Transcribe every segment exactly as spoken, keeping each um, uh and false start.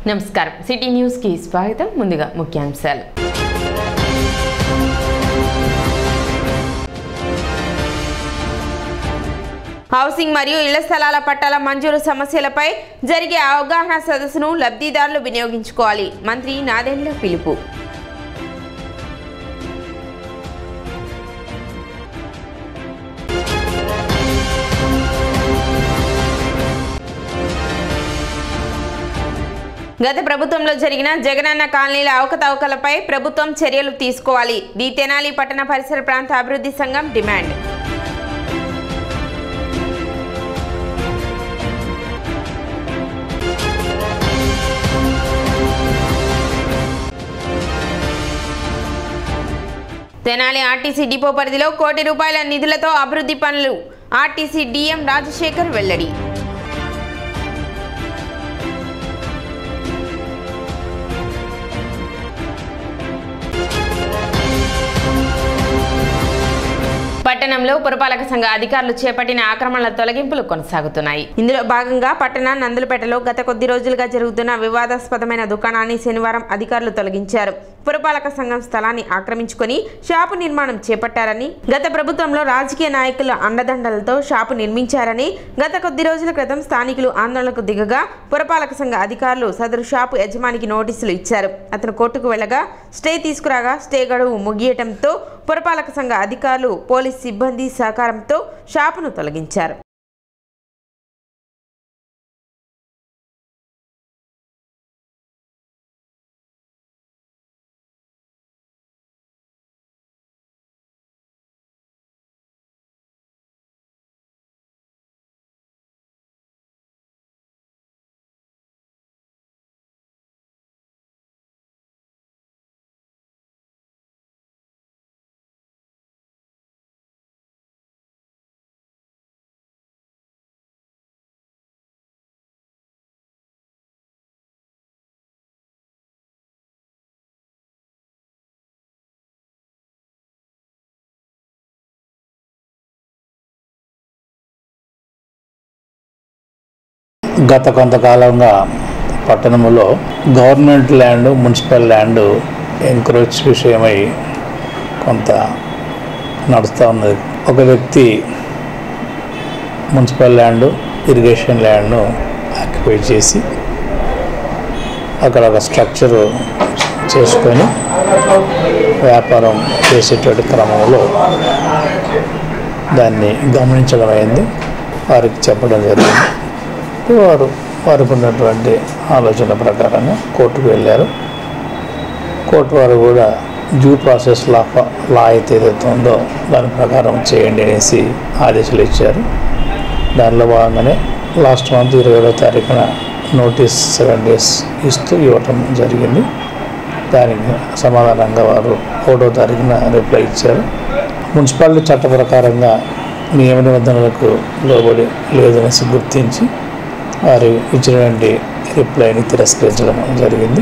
నమస్కారం city news కి స్వాగతం ముందుగా ముఖ్యాంశాలు హౌసింగ్ మరియు ఇళ్ల స్థలాల పట్టాల మంజూరు సమస్యలపై జరిగే అవగాహన సదస్సును లబ్ధిదారులు వినియోగించుకోవాలి మంత్రి నాదెండ్ల పిలుపు గత ప్రభుత్వంలో జరిగిన జగనన్న కాలనీల అవకతవకలపై ప్రభుత్వం చర్యలు తీసుకోవాలి ది తెనాలి పట్టణ పరిసర ప్రాంత అభివృద్ధి సంఘం డిమాండ్ తెనాలి ఆర్టీసీ డిపో పరిధిలో కోటి రూపాయల నిధులతో అభివృద్ధి పనులు ఆర్టీసీ డిఎం రాజశేఖర్ వెల్లడి పట్టణంలో పురపాలక సంఘ అధికారులు చేపట్టిన ఆక్రమణల తొలగింపులు కొనసాగుతున్నాయి. ఇందులో భాగంగా పట్టణ నందులపేటలో గత కొద్ది రోజులుగా జరుగుతున్న వివాదాస్పదమైన దుకాణాన్ని శనివారం అధికారులు తొలగించారు. పురపాలక సంఘం స్థలాన్ని ఆక్రమించుకొని షాపు నిర్మాణం చేపట్టారని, గత ప్రభుత్వంలో రాజకీయ నాయకుల అండదండలతో షాపు నిర్మించారని గత కొద్ది రోజుల క్రితం స్థానికులు ఆందోళనకు దిగగా పురపాలక సంఘ అధికారులు సదరు షాపు యజమానికి నోటీసులు ఇచ్చారు. అతను కోర్టుకు వెళ్లగా స్టే తీసుకురాగా స్టే గడువు ముగియటంతో పురపాలక సంఘ అధికారులు పోలీస్ సిబ్బంది సహకారంతో షాపును తొలగించారు. గత కొంతకాలంగా పట్టణంలో government land, municipal land encroach విషయమై కొంత నడుస్తూ ఉన్నది. ఒక వ్యక్తి మున్సిపల్ ల్యాండ్, ఇరిగేషన్ ల్యాండ్ను ఆక్యుపై చేసి అక్కడ ఒక స్ట్రక్చర్ చేసుకొని వ్యాపారం చేసేటువంటి క్రమంలో దాన్ని గమనించడం అయింది. వారికి చెప్పడం జరిగింది. వారు వారికి ఉన్నటువంటి ఆలోచన ప్రకారంగా కోర్టుకు వెళ్ళారు. కోర్టు వారు కూడా డ్యూ ప్రాసెస్ లా లా అయితే ఏదైతే ఉందో దాని ప్రకారం చేయండి అనేసి ఆదేశాలు ఇచ్చారు. దానిలో భాగంగానే లాస్ట్ మంత్ ఇరవై ఏడవ తారీఖున నోటీస్ సెవెన్ డేస్ ఇస్తూ ఇవ్వటం జరిగింది. దానికి సమాధానంగా వారు ఒకటో తారీఖున రిప్లై ఇచ్చారు. మున్సిపాలిటీ చట్ట ప్రకారంగా నియమ నిబంధనలకు లోబడి లేదనేసి గుర్తించి వారు ఇచ్చినటువంటి రిప్లైని తిరస్కరించడం జరిగింది.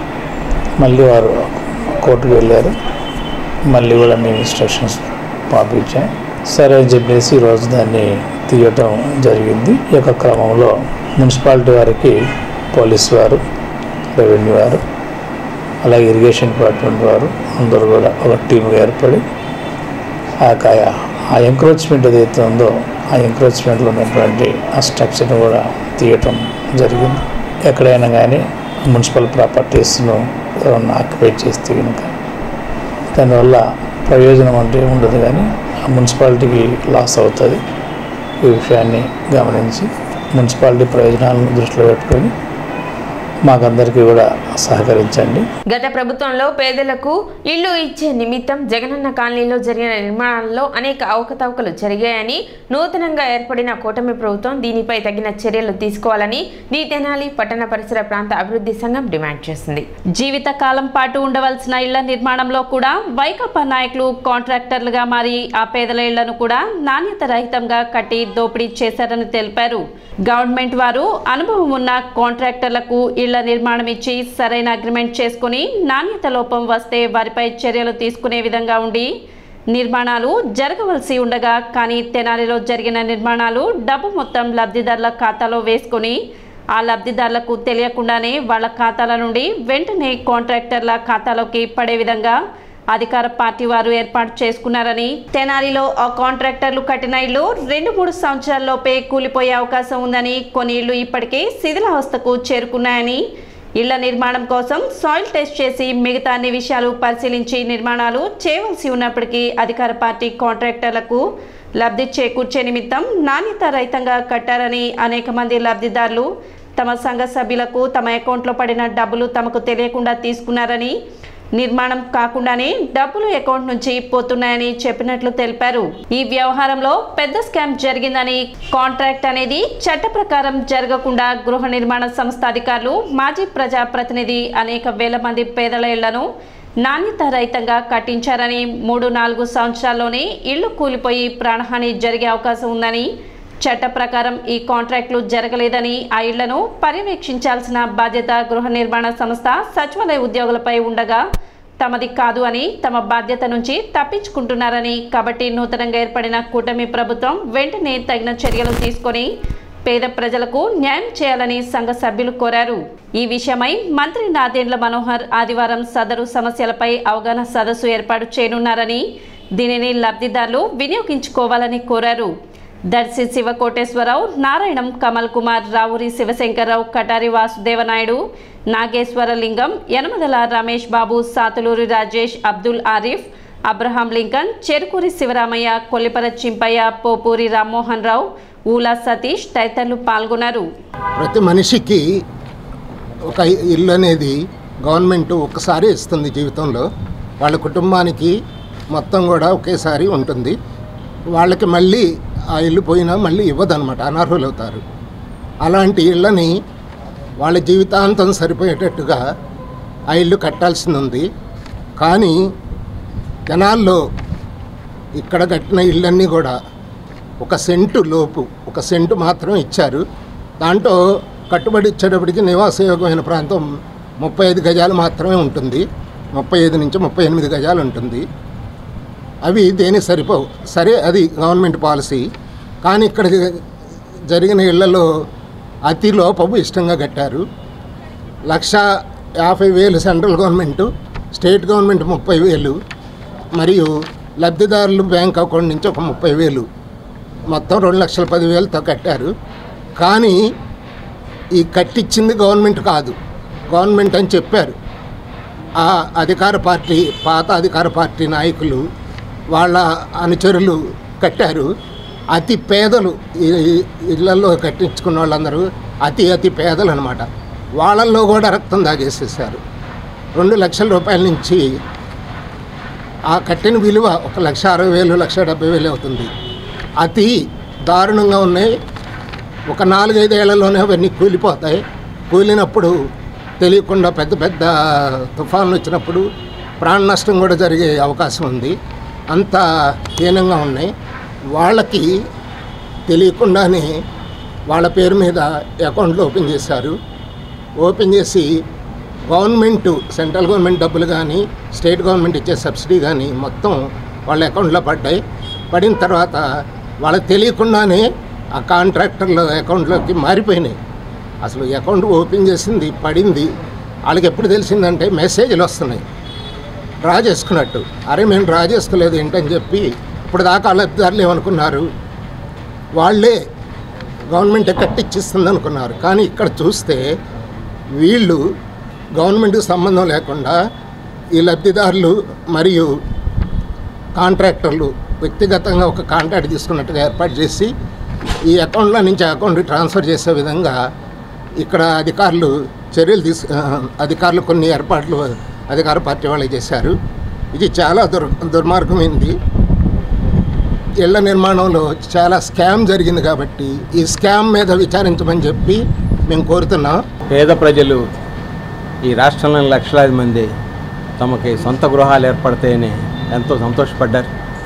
మళ్ళీ వారు కోర్టుకు వెళ్ళారు. మళ్ళీ కూడా మేము ఇన్స్ట్రక్షన్స్ పంపించాం. సరే అని చెప్పేసి ఈరోజు దాన్ని తీయటం జరిగింది. ఈ యొక్క క్రమంలో మున్సిపాలిటీ వారికి పోలీసు వారు, రెవెన్యూ వారు, అలాగే ఇరిగేషన్ డిపార్ట్మెంట్ వారు అందరూ కూడా ఒక టీమ్గా ఏర్పడి ఆ కాయ ఆ ఎంక్రోచ్మెంట్ ఏదైతే ఉందో ఆ ఎంక్రోచ్మెంట్లో ఉన్నటువంటి ఆ స్ట్రక్చర్ను కూడా తీయటం జరిగింది. ఎక్కడైనా కానీ మున్సిపల్ ప్రాపర్టీస్ను ఎవరన్నా ఆక్యుపై చేస్తే కనుక దానివల్ల ప్రయోజనం అంటే ఉండదు, కానీ ఆ మున్సిపాలిటీకి లాస్ అవుతుంది. ఈ విషయాన్ని గమనించి మున్సిపాలిటీ ప్రయోజనాలను దృష్టిలో పెట్టుకొని మాకందరికీ కూడా సహకరించండి. గత ప్రభుత్వంలో పేదలకు ఇళ్లు ఇచ్చే నిమిత్తం జగనన్న కాలనీలో జరిగిన నిర్మాణాల్లో అనేక అవకతవకలు జరిగాయని, నూతనంగా ఏర్పడిన కూటమి ప్రభుత్వం దీనిపై తగిన చర్యలు తీసుకోవాలని ది తెనాలి పట్టణ పరిసర ప్రాంత అభివృద్ధి సంఘం డిమాండ్ చేసింది. జీవితకాలం పాటు ఉండవలసిన ఇళ్ల నిర్మాణంలో కూడా వైకాపా నాయకులు కాంట్రాక్టర్లుగా మారి ఆ పేదల ఇళ్లను కూడా నాణ్యత రహితంగా కట్టి దోపిడీ చేశారని తెలిపారు. గవర్నమెంట్ వారు అనుభవం ఉన్న కాంట్రాక్టర్లకు ఇళ్ల నిర్మాణం ఇచ్చి సరైన అగ్రిమెంట్ చేసుకుని నాణ్యత లోపం వస్తే వారిపై చర్యలు తీసుకునే విధంగా ఉండి నిర్మాణాలు జరగవలసి ఉండగా, కానీ తెనాలిలో జరిగిన నిర్మాణాలు డబ్బు మొత్తం లబ్ధిదారుల ఖాతాలో వేసుకుని ఆ లబ్ధిదారులకు తెలియకుండానే వాళ్ళ ఖాతాల నుండి వెంటనే కాంట్రాక్టర్ల ఖాతాలోకి పడే విధంగా అధికార పార్టీ వారు ఏర్పాటు చేసుకున్నారని, తెనాలిలో ఆ కాంట్రాక్టర్లు కట్టిన ఇళ్లు రెండు మూడు సంవత్సరాల్లోపే కూలిపోయే అవకాశం ఉందని, కొన్ని ఇళ్లు ఇప్పటికే శిథిలావస్థకు చేరుకున్నాయని, ఇళ్ల నిర్మాణం కోసం సాయిల్ టెస్ట్ చేసి మిగతా అన్ని విషయాలు పరిశీలించి నిర్మాణాలు చేయవలసి ఉన్నప్పటికీ అధికార పార్టీ కాంట్రాక్టర్లకు లబ్ధి చేకూర్చే నిమిత్తం నాణ్యత రహితంగా కట్టారని, అనేక మంది లబ్ధిదారులు తమ సంఘ సభ్యులకు తమ అకౌంట్లో పడిన డబ్బులు తమకు తెలియకుండా తీసుకున్నారని, నిర్మాణం కాకుండానే డబ్బులు అకౌంట్ నుంచి పోతున్నాయని చెప్పినట్లు తెలిపారు. ఈ వ్యవహారంలో పెద్ద స్కామ్ జరిగిందని, కాంట్రాక్ట్ అనేది చట్ట ప్రకారం జరగకుండా గృహ నిర్మాణ సంస్థ అధికారులు, మాజీ ప్రజా ప్రతినిధి అనేక వేల మంది పేదల ఇళ్లను నాణ్యత రహితంగా కట్టించారని, మూడు నాలుగు సంవత్సరాల్లోనే ఇళ్లు కూలిపోయి ప్రాణహాని జరిగే అవకాశం ఉందని, చట్ట ప్రకారం ఈ కాంట్రాక్టులు జరగలేదని, ఆ ఇళ్లను పర్యవేక్షించాల్సిన బాధ్యత గృహ నిర్మాణ సంస్థ సచివాలయ ఉద్యోగులపై ఉండగా తమది కాదు అని, తమ బాధ్యత నుంచి తప్పించుకుంటున్నారని, కాబట్టి నూతనంగా ఏర్పడిన కూటమి ప్రభుత్వం వెంటనే తగిన చర్యలు తీసుకొని పేద ప్రజలకు న్యాయం చేయాలని సంఘ సభ్యులు కోరారు. ఈ విషయమై మంత్రి నాదెండ్ల మనోహర్ ఆదివారం సదరు సమస్యలపై అవగాహన సదస్సు ఏర్పాటు చేయనున్నారని, దీనిని లబ్ధిదారులు వినియోగించుకోవాలని కోరారు. దర్శి శివకోటేశ్వరరావు, నారాయణం, కమల్ కుమార్, రావురి శివశంకర్రావు, కటారి వాసుదేవనాయుడు, నాగేశ్వరలింగం, యనమదల రమేష్ బాబు, సాతులూరి రాజేష్, అబ్దుల్ ఆరిఫ్, అబ్రహాం లింకన్, చెరుకూరి శివరామయ్య, కొల్లిపర చింపయ్య, పోపూరి రామ్మోహన్ రావు, ఊలా సతీష్ తదితరులు పాల్గొన్నారు. ప్రతి మనిషికి ఒక ఇల్లు అనేది గవర్నమెంట్ ఒక్కసారి ఇస్తుంది జీవితంలో. వాళ్ళ కుటుంబానికి మొత్తం కూడా ఒకేసారి ఉంటుంది. వాళ్ళకి మళ్ళీ ఆ ఇల్లు పోయినా మళ్ళీ ఇవ్వదన్నమాట, అనర్హులు అవుతారు. అలాంటి ఇళ్ళని వాళ్ళ జీవితాంతం సరిపోయేటట్టుగా ఆ ఇల్లు కట్టాల్సింది ఉంది. కానీ జనాల్లో ఇక్కడ కట్టిన ఇళ్ళన్నీ కూడా ఒక సెంటు లోపు, ఒక సెంటు మాత్రం ఇచ్చారు. దాంట్లో కట్టుబడి ఇచ్చేటప్పటికి నివాసయోగ్యమైన ప్రాంతం ముప్పై ఐదు గజాలు మాత్రమే ఉంటుంది. ముప్పై ఐదు నుంచి ముప్పై ఎనిమిది గజాలు ఉంటుంది. అవి దేనికి సరిపోవు. సరే, అది గవర్నమెంట్ పాలసీ. కానీ ఇక్కడ జరిగిన ఇళ్లలో అతి లోపము ఇష్టంగా కట్టారు. లక్ష యాభై వేలు సెంట్రల్ గవర్నమెంటు, స్టేట్ గవర్నమెంట్ ముప్పై వేలు, మరియు లబ్ధిదారులు బ్యాంక్ అకౌంట్ నుంచి ఒక ముప్పై వేలు, మొత్తం రెండు లక్షల పదివేలతో కట్టారు. కానీ ఈ కట్టించింది గవర్నమెంట్ కాదు, గవర్నమెంట్ అని చెప్పారు. ఆ అధికార పార్టీ, పాత అధికార పార్టీ నాయకులు, వాళ్ళ అనుచరులు కట్టారు. అతి పేదలు, ఇళ్లలో కట్టించుకున్న వాళ్ళందరూ అతి అతి పేదలు అనమాట. వాళ్ళల్లో కూడా రక్తం దాగేసేసారు. రెండు లక్షల రూపాయల నుంచి ఆ కట్టిన విలువ ఒక లక్ష అరవై వేలు లక్ష డెబ్బై వేలు అవుతుంది. అతి దారుణంగా ఉన్నాయి. ఒక నాలుగైదేళ్లలోనే అవన్నీ కూలిపోతాయి. కూలినప్పుడు తెలియకుండా పెద్ద పెద్ద తుఫాన్లు వచ్చినప్పుడు ప్రాణ నష్టం కూడా జరిగే అవకాశం ఉంది. అంత హీనంగా ఉన్నాయి. వాళ్ళకి తెలియకుండానే వాళ్ళ పేరు మీద అకౌంట్లు ఓపెన్ చేశారు. ఓపెన్ చేసి గవర్నమెంట్, సెంట్రల్ గవర్నమెంట్ డబ్బులు కానీ స్టేట్ గవర్నమెంట్ ఇచ్చే సబ్సిడీ కానీ మొత్తం వాళ్ళ అకౌంట్లో పడ్డాయి. పడిన తర్వాత వాళ్ళకి తెలియకుండానే ఆ కాంట్రాక్టర్ల అకౌంట్లోకి మారిపోయినాయి. అసలు అకౌంట్ ఓపెన్ చేసింది, పడింది, వాళ్ళకి ఎప్పుడు తెలిసిందంటే మెసేజ్లు వస్తున్నాయి డ్రా చేసుకున్నట్టు. అరే మేము డ్రా చేసుకోలేదు ఏంటని చెప్పి ఇప్పుడు దాకా లబ్ధిదారులు ఏమనుకున్నారు, వాళ్ళే గవర్నమెంట్ కట్టిచ్చిస్తుంది అనుకున్నారు. కానీ ఇక్కడ చూస్తే వీళ్ళు గవర్నమెంట్కి సంబంధం లేకుండా ఈ లబ్ధిదారులు మరియు కాంట్రాక్టర్లు వ్యక్తిగతంగా ఒక కాంట్రాక్ట్ తీసుకున్నట్టుగా ఏర్పాటు చేసి ఈ అకౌంట్లో నుంచి అకౌంట్కి ట్రాన్స్ఫర్ చేసే విధంగా ఇక్కడ అధికారులు చర్యలు తీసు అధికారులు కొన్ని ఏర్పాట్లు అధికార పార్టీ వాళ్ళు చేశారు. ఇది చాలా దుర్ దుర్మార్గమైంది. ఇళ్ల నిర్మాణంలో చాలా స్కామ్ జరిగింది కాబట్టి ఈ స్కామ్ మీద విచారించమని చెప్పి మేము కోరుతున్నాం. పేద ప్రజలు ఈ రాష్ట్రంలోని లక్షలాది మంది తమకి సొంత గృహాలు ఏర్పడతాయని ఎంతో సంతోషపడ్డారు.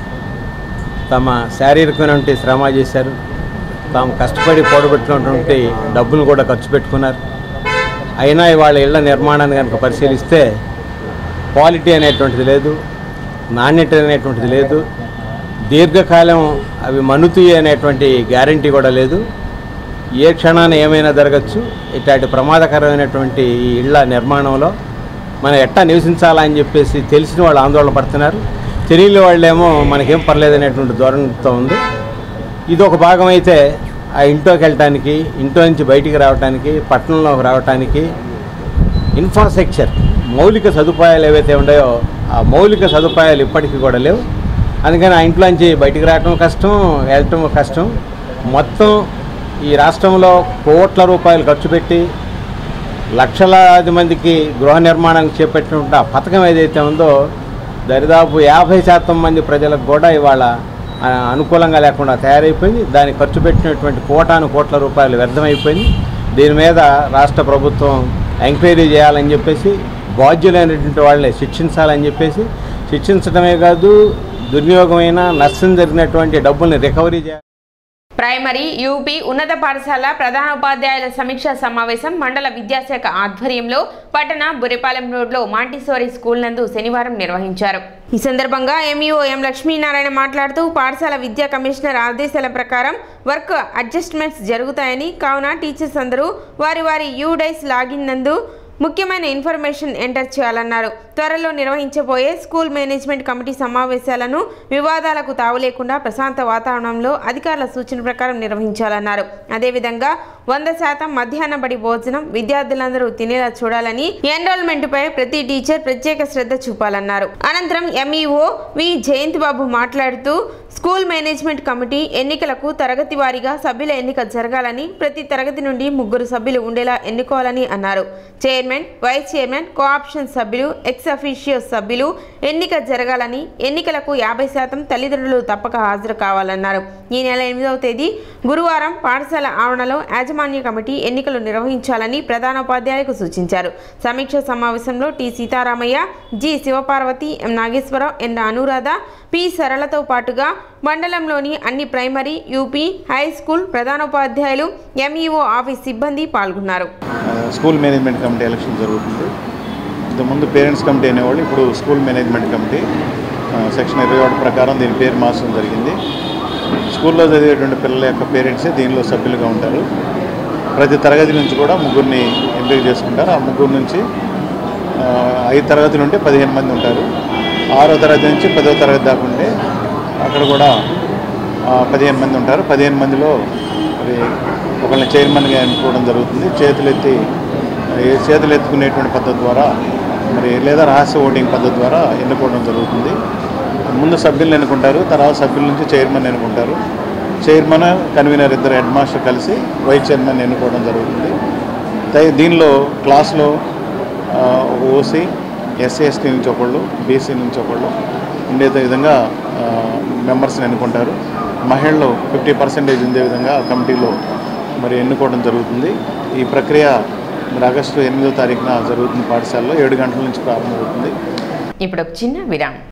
తమ శారీరకమైనటువంటి శ్రమ చేశారు. తాము కష్టపడి కూడబెట్టినటువంటి డబ్బులు కూడా ఖర్చు పెట్టుకున్నారు. అయినా వాళ్ళ ఇళ్ల నిర్మాణాన్ని కనుక పరిశీలిస్తే క్వాలిటీ అనేటువంటిది లేదు, నాణ్యత అనేటువంటిది లేదు, దీర్ఘకాలం అవి మన్నుతాయి అనేటువంటి గ్యారంటీ కూడా లేదు. ఏ క్షణాన ఏమైనా జరగచ్చు. ఇట్లాంటి ప్రమాదకరమైనటువంటి ఈ ఇళ్ల నిర్మాణంలో మనం ఎట్టా నివసించాలని చెప్పేసి తెలిసిన వాళ్ళు ఆందోళన పడుతున్నారు. తెలియని వాళ్ళేమో మనకేం పర్లేదనేటువంటి ధోరణితో ఉంది. ఇది ఒక భాగం అయితే ఆ ఇంట్లోకి వెళ్ళటానికి, ఇంట్లో నుంచి బయటికి రావడానికి, పట్టణంలోకి రావడానికి ఇన్ఫ్రాస్ట్రక్చర్ మౌలిక సదుపాయాలు ఏవైతే ఉన్నాయో ఆ మౌలిక సదుపాయాలు ఇప్పటికీ కూడా లేవు. అందుకని ఆ ఇంట్లోంచి బయటికి రావటం కష్టం, వెళ్ళటం కష్టం. మొత్తం ఈ రాష్ట్రంలో కోట్ల రూపాయలు ఖర్చు పెట్టి లక్షలాది మందికి గృహ నిర్మాణం చేపట్టినటువంటి ఆ పథకం ఏదైతే ఉందో దరిదాపు యాభై శాతం మంది ప్రజలకు కూడా ఇవాళ అనుకూలంగా లేకుండా తయారైపోయింది. దానికి ఖర్చు పెట్టినటువంటి కోటాను కోట్ల రూపాయలు వ్యర్థమైపోయింది. దీని మీద రాష్ట్ర ప్రభుత్వం ఎంక్వైరీ చేయాలని చెప్పేసి, బాధ్యులైనటువంటి వాళ్ళని శిక్షించాలని చెప్పేసి, శిక్షించడమే కాదు దుర్వినియోగమైన నష్టం జరిగినటువంటి డబ్బుల్ని రికవరీ చేయాలి. ప్రైమరీ యూపీ ఉన్నత పాఠశాల ప్రధానోపాధ్యాయుల సమీక్షా సమావేశం మండల విద్యాశాఖ ఆధ్వర్యంలో పట్టణ బుర్రిపాలెం రోడ్లో మాంటిసోరీ స్కూల్ నందు శనివారం నిర్వహించారు. ఈ సందర్భంగా ఎంఈఓ ఎం లక్ష్మీనారాయణ మాట్లాడుతూ పాఠశాల విద్యా కమిషనర్ ఆదేశాల ప్రకారం వర్క్ అడ్జస్ట్మెంట్స్ జరుగుతాయని, కావున టీచర్స్ అందరూ వారి వారి యూడైస్ లాగిన్ నందు ముఖ్యమైన ఇన్ఫర్మేషన్ ఎంటర్ చేయాలన్నారు. త్వరలో నిర్వహించబోయే స్కూల్ మేనేజ్మెంట్ కమిటీ సమావేశాలను వివాదాలకు తావు లేకుండా ప్రశాంత వాతావరణంలో అధికారుల సూచన ప్రకారం నిర్వహించాలన్నారు. అదేవిధంగా వంద శాతం మధ్యాహ్న బడి భోజనం విద్యార్థులందరూ తినేలా చూడాలని, ఎన్రోల్మెంట్ పై ప్రతి టీచర్ ప్రత్యేక శ్రద్ధ చూపాలన్నారు. అనంతరం ఎంఈఓ వి జయంత్ బాబు మాట్లాడుతూ స్కూల్ మేనేజ్మెంట్ కమిటీ ఎన్నికలకు తరగతి వారీగా సభ్యుల ఎన్నిక జరగాలని, ప్రతి తరగతి నుండి ముగ్గురు సభ్యులు ఉండేలా ఎన్నుకోవాలని అన్నారు. చైర్మన్, వైస్ చైర్మన్, కోఆప్షన్ సభ్యులు, ఎక్స్ అఫీషియో సభ్యులు ఎన్నిక జరగాలని, ఎన్నికలకు యాభై శాతం తల్లిదండ్రులు తప్పక హాజరు కావాలన్నారు. ఈ నెల ఎనిమిదవ తేదీ గురువారం పాఠశాల ఆవరణలో యాజమాన్య కమిటీ ఎన్నికలు నిర్వహించాలని ప్రధానోపాధ్యాయులకు సూచించారు. సమీక్ష సమావేశంలో T Seetharamaiah, G Sivaparvathi, M Nageswararao, N Anuradha, P సరళతో పాటుగా మండలంలోని అన్ని ప్రైమరీ, యూపీ, హై స్కూల్ ప్రధానోపాధ్యాయులు, ఎంఈఓ ఆఫీస్ సిబ్బంది పాల్గొన్నారు. స్కూల్ మేనేజ్మెంట్ కమిటీ ఎలక్షన్ జరుగుతుంది. ఇంతకుముందు పేరెంట్స్ కమిటీ అనేవాళ్ళు, ఇప్పుడు స్కూల్ మేనేజ్మెంట్ కమిటీ సెక్షన్ ఇరవై ఒకటి ప్రకారం దీని పేరు మార్చడం జరిగింది. స్కూల్లో చదివేటువంటి పిల్లల యొక్క పేరెంట్సే దీనిలో సభ్యులుగా ఉంటారు. ప్రతి తరగతి నుంచి కూడా ముగ్గురిని ఎంపిక చేసుకుంటారు. ఆ ముగ్గురు నుంచి ఐదు తరగతులు ఉంటే పదిహేను మంది ఉంటారు. ఆరో తరగతి నుంచి పదో తరగతి దాకా ఉంటే అక్కడ కూడా పదిహేను మంది ఉంటారు. పదిహేను మందిలో మరి ఒకళ్ళని చైర్మన్గా ఎన్నుకోవడం జరుగుతుంది. చేతులెత్తి చేతులు ఎత్తుకునేటువంటి పద్ధతి ద్వారా మరి లేదా రహస్య ఓటింగ్ పద్ధతి ద్వారా ఎన్నుకోవడం జరుగుతుంది. ముందు సభ్యులను ఎన్నుకుంటారు, తర్వాత సభ్యుల నుంచి చైర్మన్ ఎన్నుకుంటారు. చైర్మన్, కన్వీనర్ ఇద్దరు హెడ్ మాస్టర్ కలిసి వైస్ చైర్మన్ ఎన్నుకోవడం జరుగుతుంది. దీనిలో క్లాస్లో ఓసీ, ఎస్సీ ఎస్టీ నుంచి ఒకళ్ళు, బీసీ నుంచి ఒకళ్ళు ఉండే విధంగా మెంబర్స్ని ఎన్నుకుంటారు. మహిళలు ఫిఫ్టీ పర్సెంటేజ్ ఉండే విధంగా కమిటీలో మరి ఎన్నుకోవడం జరుగుతుంది. ఈ ప్రక్రియ మరి ఆగస్టు ఎనిమిదో తారీఖున జరుగుతుంది. పాఠశాలలో ఏడు గంటల నుంచి ప్రారంభమవుతుంది. ఇప్పుడు ఒక చిన్న విరామం.